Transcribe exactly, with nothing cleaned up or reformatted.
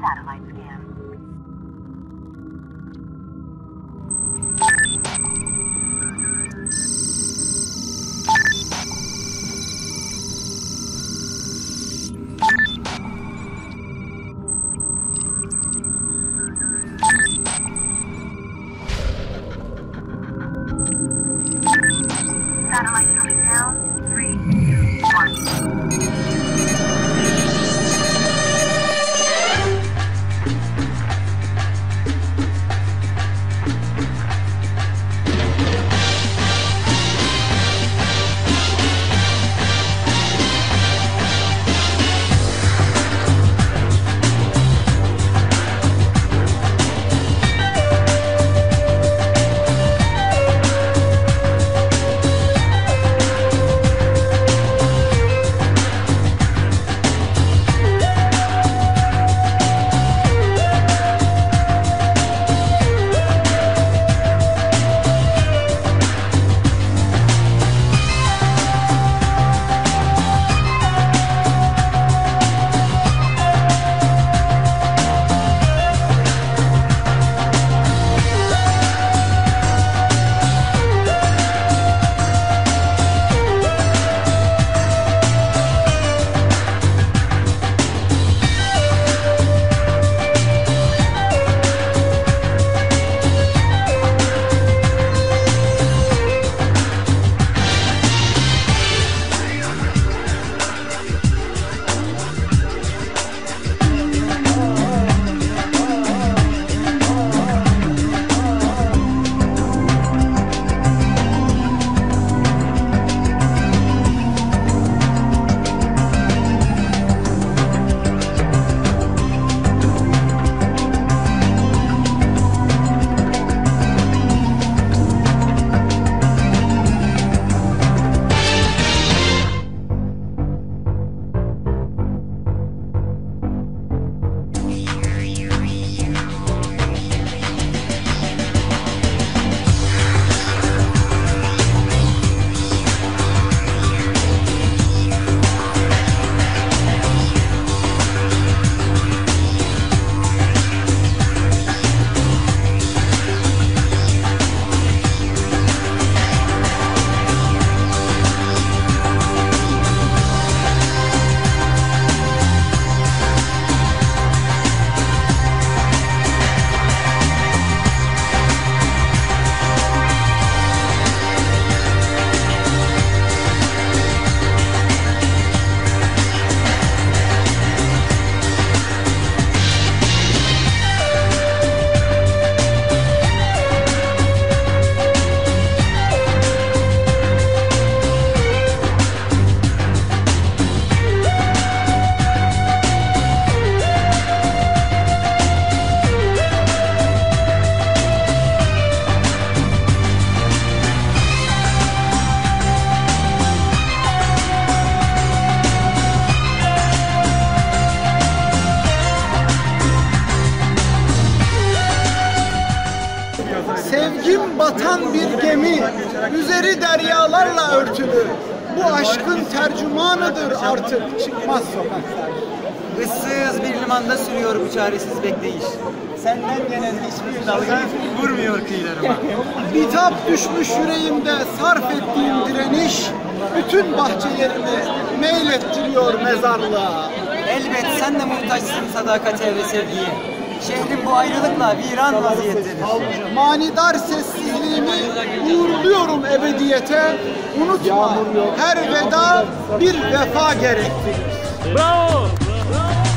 satellite scan. Satellite coming down. Three, two, one. Sevgim batan bir gemi, üzeri deryalarla örtülü. Bu aşkın tercümanıdır artık çıkmaz sokaklar. Issız bir limanda sürüyor bu çaresiz bekleyiş. Senden gelen hiçbir dalga vurmuyor kıyılarıma. Bitap düşmüş yüreğimde sarf ettiğim direniş, bütün bahçelerimi meylettiriyor mezarlığa. Elbet sen de muhtaçsın sadakate ve sevgiye. Şehrin bu ayrılıkla viran vaziyettedir. Manidar sessizliğimi uğurluyorum ebediyete. Unutma, her veda bir vefa gerektirir. Bravo! Bravo!